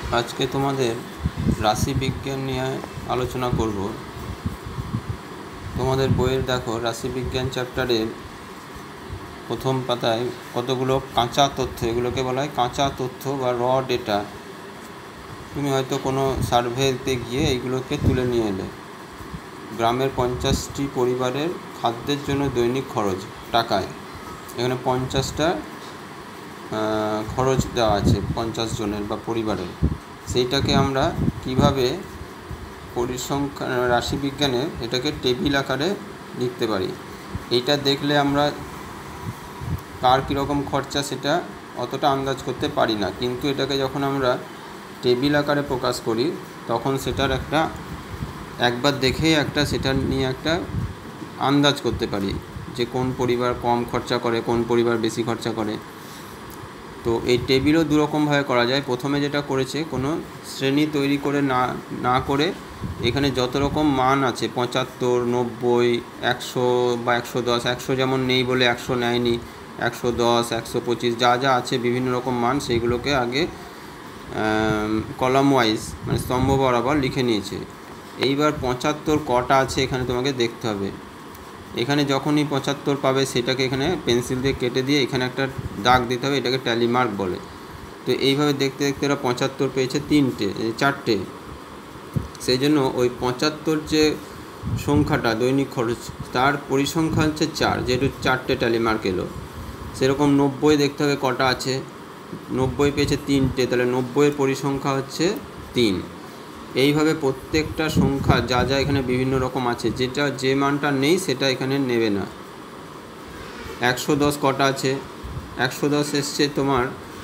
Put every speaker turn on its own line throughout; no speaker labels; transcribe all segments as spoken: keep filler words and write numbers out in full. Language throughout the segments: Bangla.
আজকে তোমাদের রাশি বিজ্ঞান নিয়ে আলোচনা করব। তোমাদের বইয়ের দেখো রাশি বিজ্ঞান চ্যাপ্টারের প্রথম পাতায় কতগুলো কাঁচা তথ্য, এগুলোকে বলা হয় কাঁচা তথ্য বা র ডেটা। তুমি হয়তো কোনো সার্ভেতে গিয়ে এইগুলোকে তুলে নিয়ে এলে। গ্রামের পঞ্চাশটি পরিবারের খাদ্যের জন্য দৈনিক খরচ টাকায়, এখানে পঞ্চাশটা খরচ দেওয়া আছে পঞ্চাশ জনের বা পরিবারের। সেইটাকে আমরা কিভাবে পরিসংখ্যান রাশিবিজ্ঞানে এটাকে টেবিল আকারে লিখতে পারি। এইটা দেখলে আমরা কার কীরকম খরচা সেটা অতটা আন্দাজ করতে পারি না, কিন্তু এটাকে যখন আমরা টেবিল আকারে প্রকাশ করি তখন সেটার একটা একবার দেখেই একটা সেটা নিয়ে একটা আন্দাজ করতে পারি যে কোন পরিবার কম খরচা করে, কোন পরিবার বেশি খরচা করে। তো এই টেবিলও দুরকমভাবে করা যায়। প্রথমে যেটা করেছে, কোনো শ্রেণী তৈরি করে না না করে এখানে যত রকম মান আছে পঁচাত্তর, নব্বই, একশো বা একশো দশ, একশো যেমন নেই বলে একশো নেয়নি, একশো দশ, একশো পঁচিশ যা যা আছে বিভিন্ন রকম মান, সেইগুলোকে আগে কলাম ওয়াইজ মানে স্তম্ভ বরাবর লিখে নিয়েছে। এইবার পঁচাত্তর কটা আছে এখানে তোমাকে দেখতে হবে। এখানে যখনই পঁচাত্তর পাবে সেটাকে এখানে পেন্সিল দিয়ে কেটে দিয়ে এখানে একটা দাগ দিতে হবে, এটাকে ট্যালি মার্ক বলে। তো এইভাবে দেখতে দেখতে এরা পঁচাত্তর পেয়েছে তিনটে চারটে। সেই জন্য ওই পঁচাত্তর যে সংখ্যাটা দৈনিক খরচ, তার পরিসংখ্যা হচ্ছে চার, যেহেতু চারটে ট্যালি মার্ক এলো। সেরকম নব্বই দেখতে হবে কটা আছে, নব্বই পেয়েছে তিনটে, তাহলে নব্বইয়ের পরিসংখ্যা হচ্ছে তিন। এইভাবে প্রত্যেকটা সংখ্যা যা যা এখানে বিভিন্ন রকম আছে, যেটা যে মানটা নেই সেটা এখানে নেবে না। একশো দশ কটা আছে, একশো দশ এসছে তোমার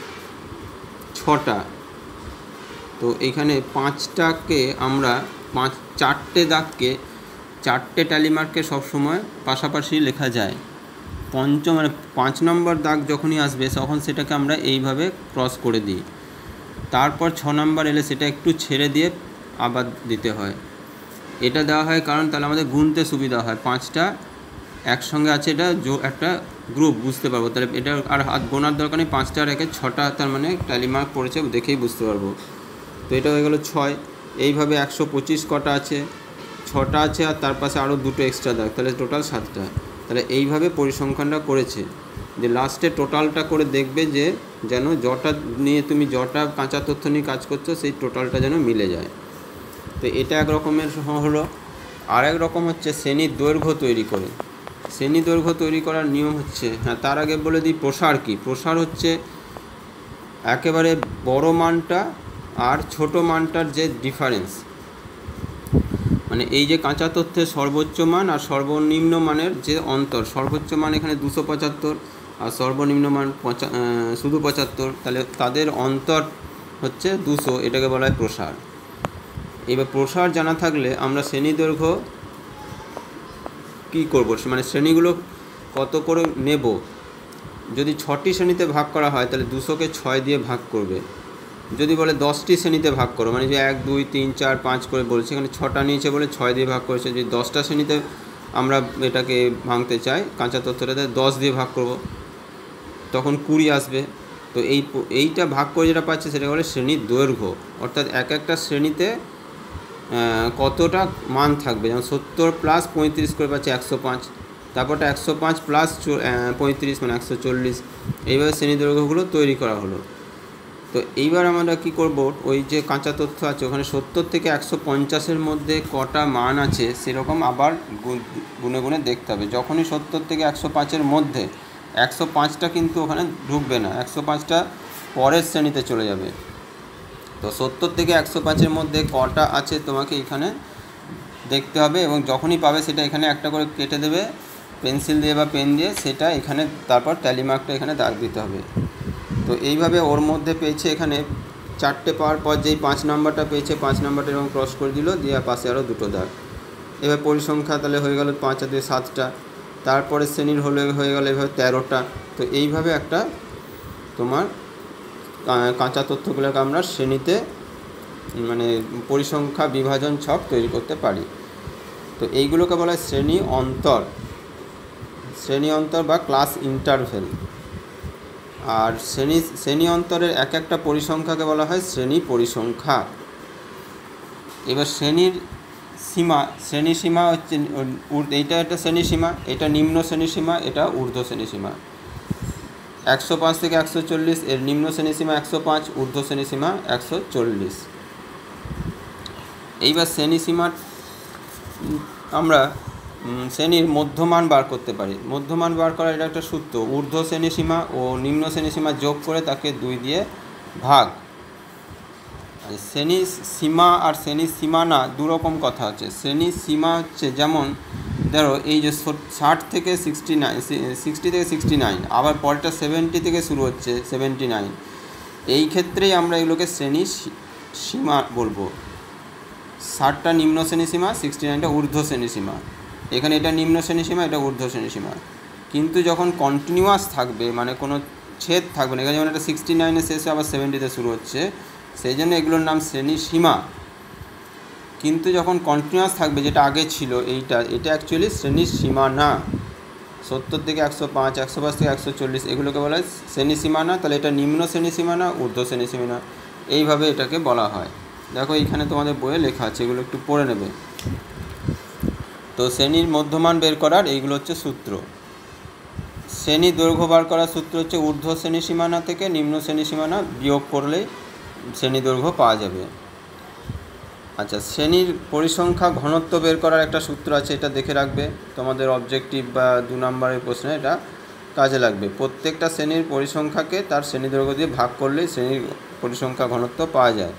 ছটা। তো এখানে পাঁচটাকে আমরা পাঁচ চারটে দাগকে চারটে ট্যালিমার্ককে সবসময় পাশাপাশি লেখা যায়। পঞ্চম মানে পাঁচ নম্বর দাগ যখনই আসবে তখন সেটাকে আমরা এইভাবে ক্রস করে দিই। তারপর ছ নম্বর এলে সেটা একটু ছেড়ে দিয়ে আবার দিতে হয়। এটা দেওয়া হয় কারণ তাহলে আমাদের গুনতে সুবিধা হয়। পাঁচটা একসঙ্গে আছে, এটা একটা গ্রুপ বুঝতে পারবো, তাহলে এটা আর হাত গোনার দরকার নেই। পাঁচটা রেখে ছটা তার মানে ট্যালিমার্ক পড়েছে দেখেই বুঝতে পারবো। তো এটা হয়ে গেল ছয়। এইভাবে একশো পঁচিশ কটা আছে, ছটা আছে আর তার পাশে আরও দুটো এক্সট্রা দাগ, তাহলে টোটাল সাতটা। তাহলে এইভাবে পরিসংখ্যানটা করেছে যে লাস্টে টোটালটা করে দেখবে যে যেন জটা নিয়ে তুমি জটা কাঁচা তথ্য নিয়ে কাজ করছো সেই টোটালটা যেন মিলে যায়। তো এটা এক রকমের হলো। আর এক রকম হচ্ছে শ্রেণীর দৈর্ঘ্য তৈরি করে। শ্রেণী দৈর্ঘ্য তৈরি করার নিয়ম হচ্ছে, হ্যাঁ তার আগে বলে দিই প্রসার কি। প্রসার হচ্ছে একেবারে বড় মানটা আর ছোট মানটার যে ডিফারেন্স, মানে এই যে কাঁচা তথ্যের সর্বোচ্চ মান আর সর্বনিম্ন মানের যে অন্তর, সর্বোচ্চ মান এখানে দুশো পঁচাত্তর আর সর্বনিম্ন মান পঁচা শুধু পঁচাত্তর, তাহলে তাদের অন্তর হচ্ছে দুশো, এটাকে বলা হয় প্রসার। এবার প্রসার জানা থাকলে আমরা শ্রেণী দৈর্ঘ্য কী করবো, মানে শ্রেণীগুলো কত করে নেব। যদি ছটি শ্রেণীতে ভাগ করা হয় তাহলে দুশোকে ছয় দিয়ে ভাগ করবে। যদি বলে দশটি শ্রেণীতে ভাগ করো, মানে যে এক দুই তিন চার পাঁচ করে বলছে, এখানে ছটা নিয়েছে বলে ছয় দিয়ে ভাগ করেছে। যদি দশটা শ্রেণীতে আমরা এটাকে ভাঙতে চাই কাঁচা তথ্যটাতে, দশ দিয়ে ভাগ করব, তখন কুড়ি আসবে। তো এই এইটা ভাগ করে যেটা পাচ্ছে সেটা বলে শ্রেণীর দৈর্ঘ্য, অর্থাৎ এক একটা শ্রেণীতে কতটা মান থাকবে। যেমন সত্তর প্লাস পঁয়ত্রিশ করে পাচ্ছে একশো পাঁচ, তারপরটা একশো পাঁচ প্লাস পঁয়ত্রিশ মানে একশো চল্লিশ। এইভাবে শ্রেণী দৈর্ঘ্যগুলো তৈরি করা হলো। তো এইবার আমরা কি করব, ওই যে কাঁচা তথ্য আছে ওখানে সত্তর থেকে একশো পঞ্চাশের মধ্যে কটা মান আছে সেরকম আবার গুনে গুনে দেখতে হবে। যখনই সত্তর থেকে একশো পাঁচের মধ্যে, একশো পাঁচটা কিন্তু ওখানে ঢুকবে না, একশো পাঁচটা পরের শ্রেণীতে চলে যাবে। তো সত্তর থেকে একশো পাঁচের মধ্যে কটা আছে তোমাকে এখানে দেখতে হবে, এবং যখনই পাবে সেটা এখানে একটা করে কেটে দেবে পেন্সিল দিয়ে বা পেন দিয়ে, সেটা এখানে তারপর ট্যালি মার্কটা এখানে দাগ দিতে হবে। তো এইভাবে ওর মধ্যে পেয়েছে এখানে চারটে পাওয়ার পর যেই পাঁচ নম্বরটা পেয়েছে, পাঁচ নম্বরটা এরকম ক্রস করে দিল, দিয়ে পাশে আরও দুটো দাগ। এবার পরিসংখ্যা তাহলে হয়ে গেল পাঁচ আর দুই সাতটা, তারপরে শ্রেণীর হলে হয়ে গেল এভাবে তেরোটা। তো এইভাবে একটা তোমার কাঁচা তথ্যগুলোকে আমরা শ্রেণীতে মানে পরিসংখ্যা বিভাজন ছক তৈরি করতে পারি। তো এইগুলোকে বলা হয় শ্রেণী অন্তর, শ্রেণী অন্তর বা ক্লাস ইন্টারভেল। আর শ্রেণী শ্রেণী অন্তরের এক একটা পরিসংখ্যাকে বলা হয় শ্রেণী পরিসংখ্যা। এবার শ্রেণীর সীমা, শ্রেণী সীমা হচ্ছে এইটা একটা শ্রেণী সীমা, এটা নিম্ন শ্রেণী সীমা, এটা ঊর্ধ্ব শ্রেণী সীমা। একশো পাঁচ থেকে একশো চল্লিশ এর নিম্ন শ্রেণী সীমা একশো পাঁচ, ঊর্ধ্ব শ্রেণী সীমা একশো চল্লিশ। এইবার শ্রেণী সীমার আমরা শ্রেণীর মধ্যমান বার করতে পারি। মধ্যমান বার করার এটা একটা সূত্র, ঊর্ধ্ব শ্রেণী সীমা ও নিম্ন শ্রেণী সীমা যোগ করে তাকে দুই দিয়ে ভাগ। শ্রেণী সীমা আর শ্রেণী সীমানা দুরকম কথা আছে। শ্রেণী সীমা হচ্ছে যেমন ধরো এই যে ষাট থেকে সিক্সটি নাইন সিক্সটি থেকে সিক্সটি নাইন আবার পরেরটা সেভেন্টি থেকে শুরু হচ্ছে সেভেন্টি নাইন, এই ক্ষেত্রেই আমরা এগুলোকে শ্রেণী সীমা বলবো। ষাটটা নিম্ন শ্রেণী সীমা, সিক্সটি নাইনটা ঊর্ধ্ব শ্রেণী সীমা। এখানে এটা নিম্ন শ্রেণী সীমা, এটা ঊর্ধ্ব শ্রেণী সীমা। কিন্তু যখন কন্টিনিউয়াস থাকবে মানে কোনো ছেদ থাকবে না, এখানে যেমন একটা সিক্সটি নাইনে শেষ আবার সেভেন্টিতে শুরু হচ্ছে, সেই জন্য এগুলোর নাম শ্রেণী সীমা। কিন্তু যখন কন্টিনিউয়াস থাকবে যেটা আগে ছিল এইটা, এটা অ্যাকচুয়ালি শ্রেণী সীমা না। সত্তর থেকে একশো পাঁচ, একশো পাঁচ থেকে একশো চল্লিশ এগুলোকে বলা হয় শ্রেণী সীমা না। তাহলে এটা নিম্ন শ্রেণী সীমা না, ঊর্ধ্ব শ্রেণী সীমা না, এইভাবে এটাকে বলা হয়। দেখো এইখানে তোমাদের বইয়ে লেখা আছে, এগুলো একটু পড়ে নেবে। তো শ্রেণীর মধ্যমান বের করার এইগুলো হচ্ছে সূত্র। শ্রেণী দৈর্ঘ্য বার করার সূত্র হচ্ছে ঊর্ধ্ব শ্রেণী সীমানা থেকে নিম্ন শ্রেণী সীমানা বিয়োগ করলেই শ্রেণী দৈর্ঘ্য পাওয়া যাবে। আচ্ছা, শ্রেণীর পরিসংখ্যা ঘনত্ব বের করার একটা সূত্র আছে, এটা দেখে রাখবে, তোমাদের অবজেক্টিভ বা দু নম্বরের প্রশ্নে এটা কাজে লাগবে। প্রত্যেকটা শ্রেণীর পরিসংখ্যাকে তার শ্রেণী দৈর্ঘ্য দিয়ে ভাগ করলেই শ্রেণীর পরিসংখ্যা ঘনত্ব পাওয়া যায়।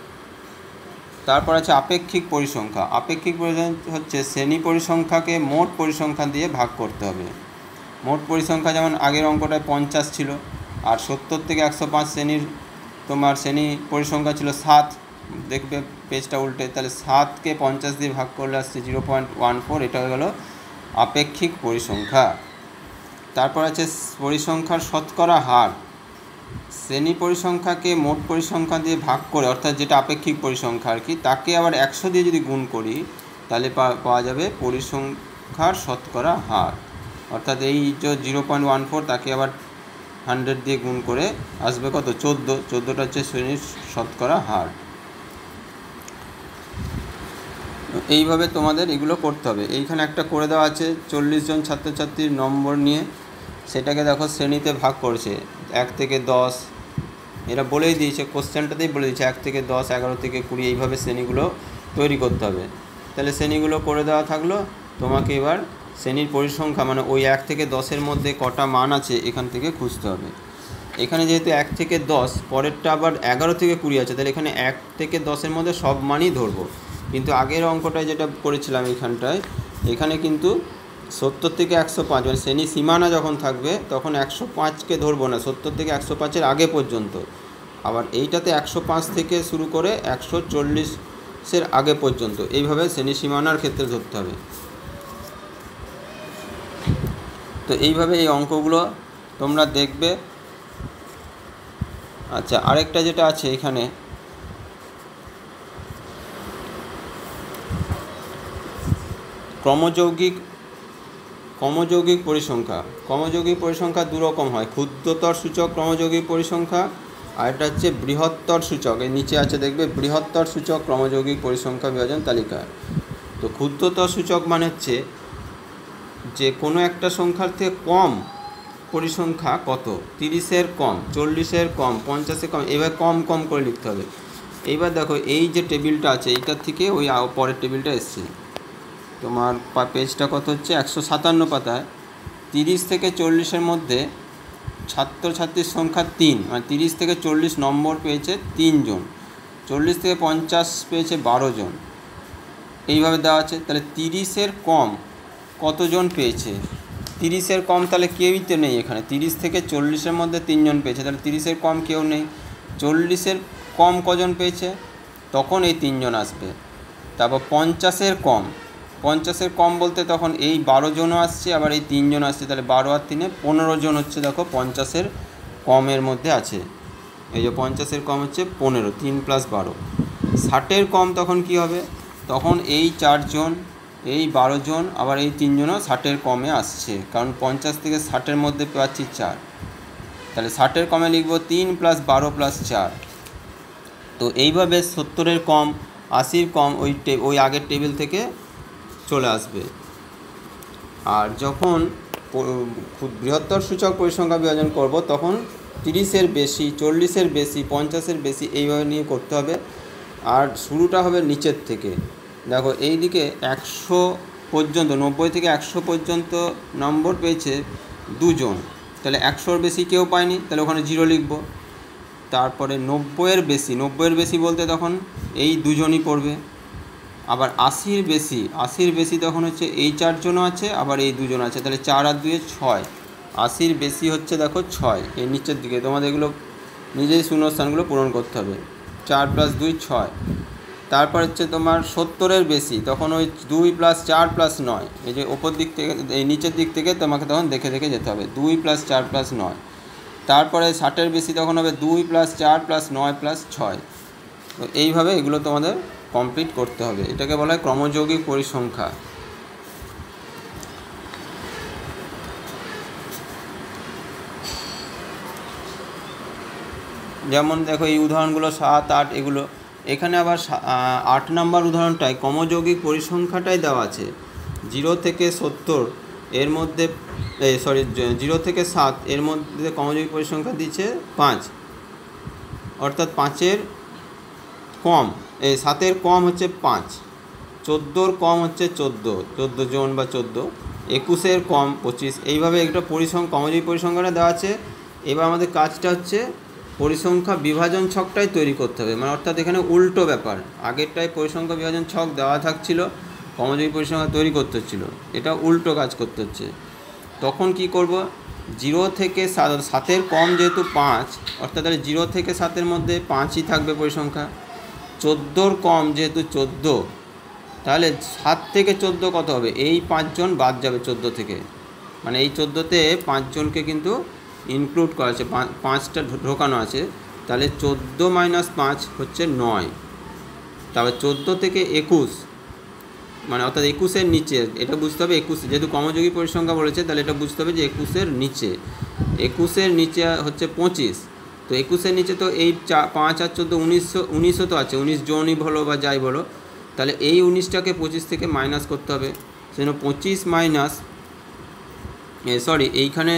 তারপর আছে আপেক্ষিক পরিসংখ্যা। আপেক্ষিক পরিসংখ্যা হচ্ছে শ্রেণী পরিসংখ্যাকে মোট পরিসংখ্যা দিয়ে ভাগ করতে হবে। মোট পরিসংখ্যা যেমন আগের অঙ্কটায় পঞ্চাশ ছিল, আর সত্তর থেকে একশো পাঁচ শ্রেণীর তোমার শ্রেণী পরিসংখ্যা ছিল সাত। দেখবে পেজটা উল্টে, তাহলে সাতকে পঞ্চাশ দিয়ে ভাগ করলে আসছে জিরো পয়েন্ট ওয়ান ফোর, এটা হয়ে গেল আপেক্ষিক পরিসংখ্যা। তারপর আছে পরিসংখ্যার শতকরা হার। শ্রেণী পরিসংখ্যাকে মোট পরিসংখ্যা দিয়ে ভাগ করে, অর্থাৎ যেটা আপেক্ষিক পরিসংখ্যা আর কি, তাকে আবার একশো দিয়ে যদি গুণ করি তাহলে পাওয়া যাবে পরিসংখ্যার শতকরা হার। অর্থাৎ এই যে জিরো পয়েন্ট ওয়ান ফোর তাকে আবার হান্ড্রেড দিয়ে গুণ করে আসবে কত, চোদ্দো। চোদ্দোটা হচ্ছে শ্রেণীর শতকরা হার। এইভাবে তোমাদের এগুলো করতে হবে। এইখানে একটা করে দেওয়া আছে চল্লিশ জন ছাত্রছাত্রীর নম্বর নিয়ে, সেটাকে দেখো শ্রেণীতে ভাগ করছে এক থেকে দশ, এরা বলেই দিয়েছে, কোশ্চেনটাতেই বলে দিয়েছে এক থেকে দশ, এগারো থেকে কুড়ি, এইভাবে শ্রেণীগুলো তৈরি করতে হবে। তাহলে শ্রেণীগুলো করে দেওয়া থাকলো, তোমাকে এবার শ্রেণীর পরিসংখ্যা মানে ওই এক থেকে দশের মধ্যে কটা মান আছে এখান থেকে খুঁজতে হবে। এখানে যেহেতু এক থেকে দশ, পরেরটা আবার এগারো থেকে কুড়ি আছে, তাহলে এখানে এক থেকে দশের মধ্যে সব মানই ধরবো। কিন্তু আগের অঙ্কটায় যেটা করেছিলাম এইখানটায়, এখানে কিন্তু সত্তর থেকে একশো পাঁচ মানে শ্রেণী সীমানা যখন থাকবে তখন একশো পাঁচকে ধরবো না, সত্তর থেকে একশো পাঁচের আগে পর্যন্ত। আবার এইটাতে একশো পাঁচ থেকে শুরু করে একশো চল্লিশের আগে পর্যন্ত, এইভাবে শ্রেণী সীমানার ক্ষেত্রে ধরতে হবে। তো এইভাবে এই অঙ্কগুলো তোমরা দেখবে। আচ্ছা, আরেকটা যেটা আছে এখানে, ক্রমযৌগিক ক্রমযৌগিক পরিসংখ্যা। ক্রমযৌগিক পরিসংখ্যা দুরকম হয়, ক্ষুদ্রতর সূচক ক্রমযৌগিক পরিসংখ্যা, আর এটা হচ্ছে বৃহত্তর সূচক। এর নিচে আছে দেখবে বৃহত্তর সূচক ক্রমযৌগিক পরিসংখ্যা বিভাজন তালিকা। তো ক্ষুদ্রতর সূচক মানে হচ্ছে যে কোনো একটা সংখ্যার থেকে কম পরিসংখ্যা কত, তিরিশের কম, চল্লিশের কম, পঞ্চাশের কম, এবার কম কম করে লিখতে হবে। এইবার দেখো এই যে টেবিলটা আছে এইটার থেকে ওই পরের টেবিলটা এসছে, তোমার পেজটা কত হচ্ছে একশো সাতান্ন পাতায়, তিরিশ থেকে চল্লিশের মধ্যে ছাত্রছাত্রীর সংখ্যা তিন, মানে তিরিশ থেকে চল্লিশ নম্বর পেয়েছে তিনজন, চল্লিশ থেকে পঞ্চাশ পেয়েছে বারো জন, এইভাবে দেওয়া আছে। তাহলে তিরিশের কম কতজন পেয়েছে, তিরিশের কম তাহলে কেউই তো নেই এখানে, তিরিশ থেকে চল্লিশের মধ্যে তিনজন পেয়েছে, তাহলে তিরিশের কম কেউ নেই। চল্লিশের কম কজন পেয়েছে, তখন এই তিনজন আসবে। তারপর পঞ্চাশের কম, পঞ্চাশের কম বলতে তখন এই বারো জনও আসছে, আবার এই তিনজন আসছে, তাহলে বারো আর তিনে পনেরো জন হচ্ছে, দেখো পঞ্চাশের কমের মধ্যে আছে। এই যে পঞ্চাশের কম হচ্ছে পনেরো, তিন প্লাস বারো। ষাটের কম তখন কি হবে, তখন এই চারজন, এই বারো জন, আবার এই তিনজনও ষাটের কমে আসছে, কারণ পঞ্চাশ থেকে ষাটের মধ্যে পাচ্ছি চার, তাহলে ষাটের কমে লিখব তিন প্লাস বারো প্লাস চার। তো এইভাবে সত্তরের কম আশির কম ওই টে ওই আগের টেবিল থেকে চলে আসবে। আর যখন বৃহত্তর সূচক পরিসংখ্যা বিভাজন করব তখন তিরিশের বেশি, চল্লিশের বেশি, পঞ্চাশের বেশি এইভাবে নিয়ে করতে হবে। আর শুরুটা হবে নিচের থেকে। দেখো এই দিকে একশো পর্যন্ত, নব্বই থেকে একশো পর্যন্ত নম্বর পেয়েছে দুজন, তাহলে একশোর বেশি কেউ পায়নি, তাহলে ওখানে জিরো লিখব। তারপরে নব্বইয়ের বেশি, নব্বইয়ের বেশি বলতে তখন এই দুজনই পড়বে। আবার আশির বেশি, আশির বেশি তখন হচ্ছে এই চারজনও আছে, আবার এই দুজন আছে, তাহলে চার আর দুয়ে ছয়। আশির বেশি হচ্ছে দেখো ছয়, এই নিচের দিকে তোমাদের এগুলো নিজেই শূন্যস্থানগুলো পূরণ করতে হবে। চার প্লাস দুই ছয়। তারপর হচ্ছে তোমার সত্তরের বেশি, তখন ওই দুই প্লাস চার প্লাস নয়, এই যে ওপর দিক থেকে এই নিচের দিক থেকে তোমাকে তখন দেখে দেখে যেতে হবে, দুই প্লাস চার প্লাস নয়। তারপরে ষাটের বেশি তখন হবে দুই প্লাস চার প্লাস নয় প্লাস ছয়। তো এইভাবে এগুলো তোমাদের কমপ্লিট করতে হবে। এটাকে বলা হয় ক্রমযৌগিক পরিসংখ্যা। যেমন দেখো এই উদাহরণগুলো সাত আট এগুলো, এখানে আবার আট নম্বর উদাহরণটায় ক্রমযৌগিক পরিসংখ্যাটাই দেওয়া আছে। জিরো থেকে সত্তর এর মধ্যে সরি জিরো থেকে সাত এর মধ্যে ক্রমযৌগিক পরিসংখ্যা দিচ্ছে পাঁচ, অর্থাৎ পাঁচের কম এই সাতের কম হচ্ছে পাঁচ, চোদ্দোর কম হচ্ছে চোদ্দো, চোদ্দো জন বা চোদ্দো, একুশের কম পঁচিশ। এইভাবে একটা পরিসংখ্যা ক্রমযৌগিক পরিসংখ্যাটা দেওয়া আছে। এবার আমাদের কাজটা হচ্ছে পরিসংখ্যা বিভাজন ছকটাই তৈরি করতে হবে, মানে অর্থাৎ এখানে উল্টো ব্যাপার। আগেরটায় পরিসংখ্যা বিভাজন ছক দেওয়া থাকছিল, ক্রমযৌগিক পরিসংখ্যা তৈরি করতে হচ্ছিলো, এটা উল্টো কাজ করতে হচ্ছে। তখন কি করব, জিরো থেকে সাত, সাতের কম যেহেতু পাঁচ, অর্থাৎ তাহলে জিরো থেকে সাতের মধ্যে পাঁচই থাকবে পরিসংখ্যা। চোদ্দোর কম যেহেতু চোদ্দো, তাহলে সাত থেকে চোদ্দো কত হবে, এই পাঁচজন বাদ যাবে চোদ্দো থেকে, মানে এই চোদ্দোতে পাঁচজনকে কিন্তু ইনক্লুড করা আছে, পাঁচটা ঢোকানো আছে, তাহলে চোদ্দো মাইনাস পাঁচ হচ্ছে নয়। তারপর চোদ্দো থেকে একুশ, মানে অর্থাৎ একুশের নিচে, এটা বুঝতে হবে একুশ, যেহেতু ক্রমযৌগিক পরিসংখ্যা বলেছে তাহলে এটা বুঝতে হবে যে একুশের নিচে, একুশের নিচে হচ্ছে পঁচিশ। তো একুশের নিচে তো এই চা পাঁচ আর চোদ্দো উনিশশো, উনিশও তো আছে, উনিশ জনই বলো বা যাই বলো, তাহলে এই উনিশটাকে পঁচিশ থেকে মাইনাস করতে হবে। সেজন্য পঁচিশ মাইনাস সরি এইখানে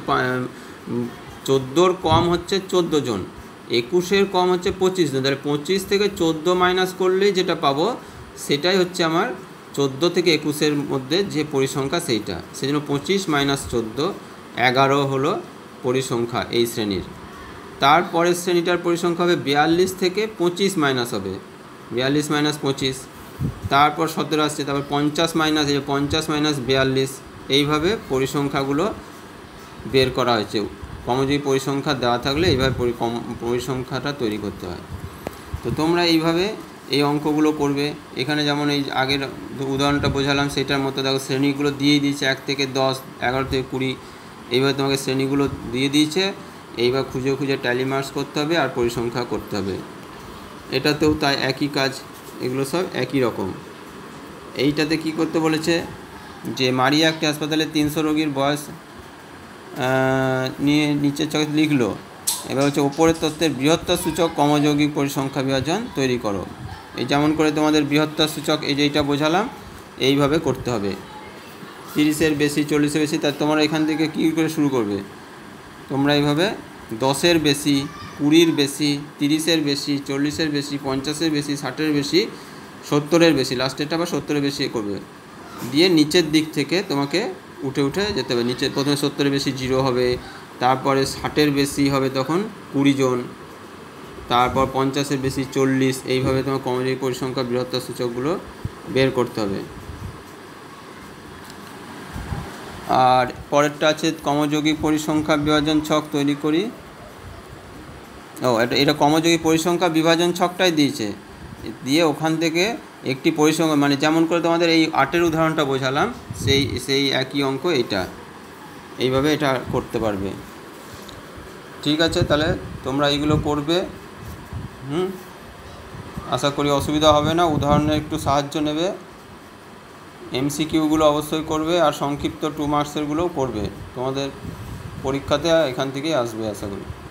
চোদ্দোর কম হচ্ছে চোদ্দো জন, একুশের কম হচ্ছে পঁচিশ জন, তাহলে পঁচিশ থেকে চোদ্দো মাইনাস করলেই যেটা পাবো সেটাই হচ্ছে আমার চোদ্দো থেকে একুশের মধ্যে যে পরিসংখ্যা সেইটা। সেজন্য পঁচিশ মাইনাস চোদ্দো এগারো হলো পরিসংখ্যা এই শ্রেণীর। তারপরের শ্রেণীটার পরিসংখ্যা হবে বিয়াল্লিশ থেকে পঁচিশ মাইনাস হবে, বিয়াল্লিশ মাইনাস পঁচিশ, তারপর সতেরো আসছে, তারপর পঞ্চাশ মাইনাস এই পঞ্চাশ মাইনাস বিয়াল্লিশ, এইভাবে পরিসংখ্যাগুলো বের করা হয়েছে। ক্রমযৌগিক পরিসংখ্যা দেওয়া থাকলে এইভাবে পরিসংখ্যাটা তৈরি করতে হয়। তো তোমরা এইভাবে এই অঙ্কগুলো করবে। এখানে যেমন এই আগের উদাহরণটা বোঝালাম সেটার মতো দেখো শ্রেণীগুলো দিয়ে দিয়েছে, এক থেকে দশ, এগারো থেকে কুড়ি, এইভাবে তোমাকে শ্রেণীগুলো দিয়ে দিয়েছে। এইবার খুঁজে খুঁজে ট্যালি মার্কস করতে হবে আর পরিসংখ্যা করতে হবে। এটাতেও তাই একই কাজ, এগুলো সব একই রকম। এইটাতে কি করতে বলেছে যে মারিয়া একটি হাসপাতালে তিনশো রোগীর বয়স নিয়ে নিচের চকে লিখলো। এবার হচ্ছে ওপরের তথ্যের বৃহত্তর সূচক ক্রমযৌগিক পরিসংখ্যা বিভাজন তৈরি করো। এই যেমন করে তোমাদের বৃহত্তর সূচক এই যেইটা বোঝালাম এইভাবে করতে হবে। তিরিশের বেশি, চল্লিশের বেশি, তার তোমরা এখান থেকে কী করে শুরু করবে, তোমরা এইভাবে দশের বেশি, কুড়ির বেশি, তিরিশের বেশি, চল্লিশের বেশি, পঞ্চাশের বেশি, ষাটের বেশি, সত্তরের বেশি, লাস্টেরটা আবার সত্তরের বেশি করবে, দিয়ে নিচের দিক থেকে তোমাকে উঠে উঠে যেতে হবে। নিচে প্রথমে সত্তরের বেশি জিরো হবে, তারপরে ষাটের বেশি হবে তখন কুড়ি জন, তারপর পঞ্চাশের বেশি চল্লিশ, এইভাবে তোমার ক্রমযৌগিক পরিসংখ্যা বৃহত্তর সূচকগুলো বের করতে হবে। আর পরেরটা আছে ক্রমযৌগিক পরিসংখ্যা বিভাজন ছক তৈরি করি। ও এটা এটা ক্রমযৌগিক পরিসংখ্যা বিভাজন ছকটাই দিয়েছে, দিয়ে ওখান থেকে একটি পরিসংখ্যা, মানে যেমন করে তোমাদের এই আটের উদাহরণটা বোঝালাম সেই সেই একই অঙ্ক এইটা, এইভাবে এটা করতে পারবে। ঠিক আছে, তাহলে তোমরা এইগুলো করবে। হুম আশা করি অসুবিধা হবে না। উদাহরণের একটু সাহায্য নেবে, এমসিকিউগুলো অবশ্যই করবে, আর সংক্ষিপ্ত টু মার্কসেরগুলোও করবে। তোমাদের পরীক্ষাতে এখান থেকেই আসবে আশা করি।